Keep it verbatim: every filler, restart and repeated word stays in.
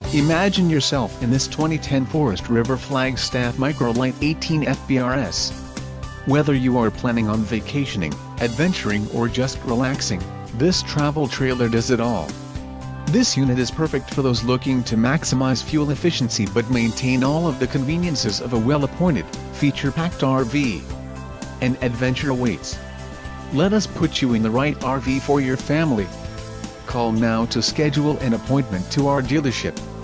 Imagine yourself in this twenty ten Forest River Flagstaff Micro Lite eighteen F B R S. Whether you are planning on vacationing, adventuring or just relaxing, this travel trailer does it all. This unit is perfect for those looking to maximize fuel efficiency but maintain all of the conveniences of a well-appointed, feature-packed R V. An adventure awaits. Let us put you in the right R V for your family. Call now to schedule an appointment to our dealership.